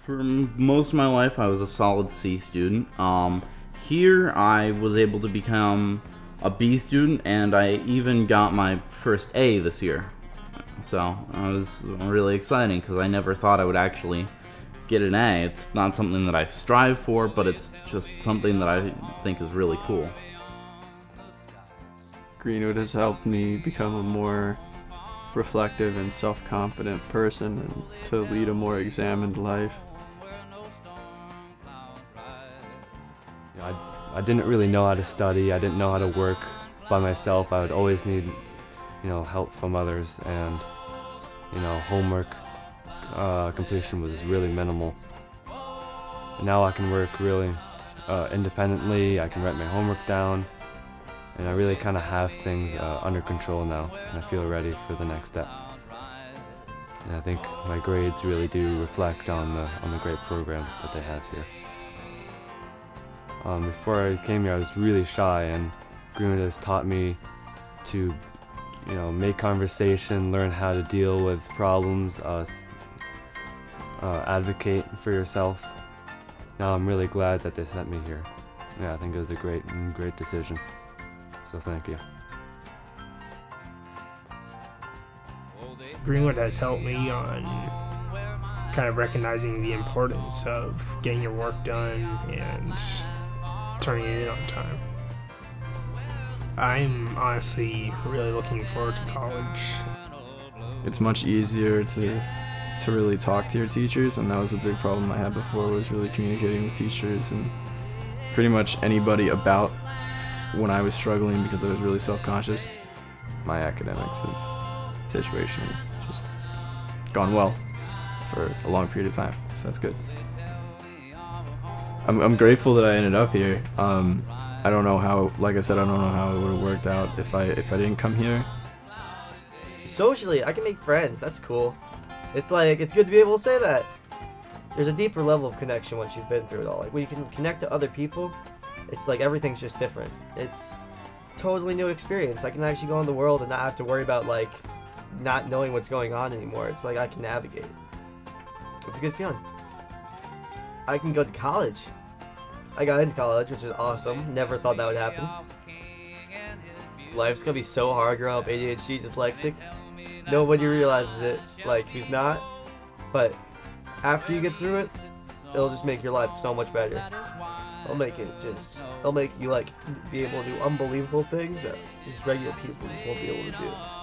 For most of my life, I was a solid C student. Here, I was able to become a B student, and I even got my first A this year. So, it was really exciting, because I never thought I would actually get an A. It's not something that I strive for, but it's just something that I think is really cool. Greenwood has helped me become a more reflective and self-confident person and to lead a more examined life. I didn't really know how to study. I didn't know how to work by myself. I would always need, help from others, and, homework completion was really minimal. Now I can work really independently. I can write my homework down, and I really kind of have things under control now, and I feel ready for the next step. And I think my grades really do reflect on the great program that they have here. Before I came here, I was really shy, and Greenwood has taught me to, make conversation, learn how to deal with problems, advocate for yourself. Now I'm really glad that they sent me here. Yeah, I think it was a great decision. So thank you. Greenwood has helped me on kind of recognizing the importance of getting your work done and turning it in on time. I'm honestly really looking forward to college. It's much easier to really talk to your teachers, and that was a big problem I had before, was really communicating with teachers and pretty much anybody about when I was struggling, because I was really self-conscious. My academics situation has just gone well for a long period of time, so that's good. I'm grateful that I ended up here. I don't know how, like I said, I don't know how it would have worked out if I didn't come here. Socially, I can make friends. That's cool. It's good to be able to say that. There's a deeper level of connection once you've been through it all. Like when you can connect to other people, it's like everything's just different. It's totally new experience. I can actually go in the world and not have to worry about like not knowing what's going on anymore. It's like I can navigate. It's a good feeling. I can go to college. I got into college, which is awesome. Never thought that would happen. Life's gonna be so hard growing up ADHD dyslexic. Nobody realizes it, like who's not. But after you get through it, it'll just make your life so much better. It'll make you like be able to do unbelievable things that just regular people just won't be able to do.